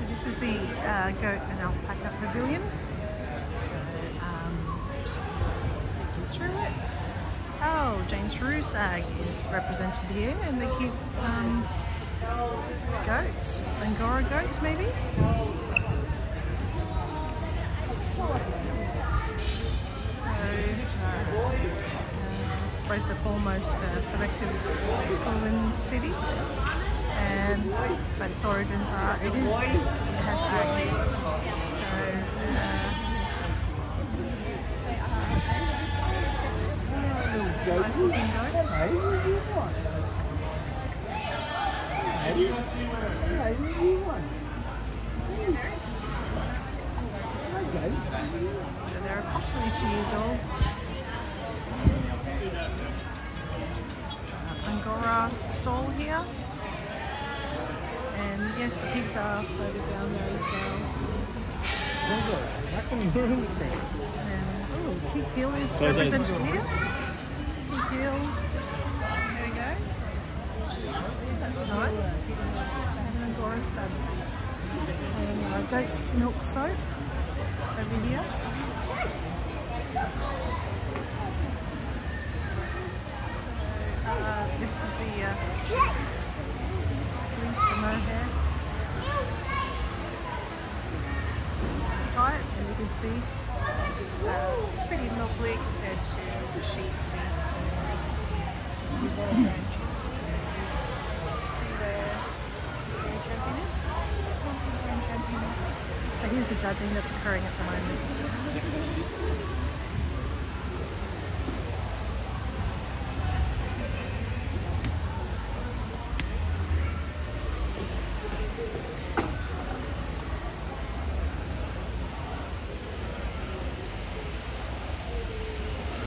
This is the goat and alpaca pavilion. So, just looking through it. Oh, James Rusag is represented here, and they keep goats, Angora goats maybe. It's supposed to foremost selective school in the city, but its origins are it has A. So nice looking goat. So they're approximately 2 years old. Angora stall here. And yes, the pigs are further down there as well. And pig heel is represented here. Pig heel. There we go. That's nice. And an Angora stud. And goat's milk soap over here. This is the least mohair type, and you can see it's pretty milky compared to the sheep. This is the New Zealand range. See where the grand champion is? Can't see the grand champion. But here's the judging that's occurring at the moment.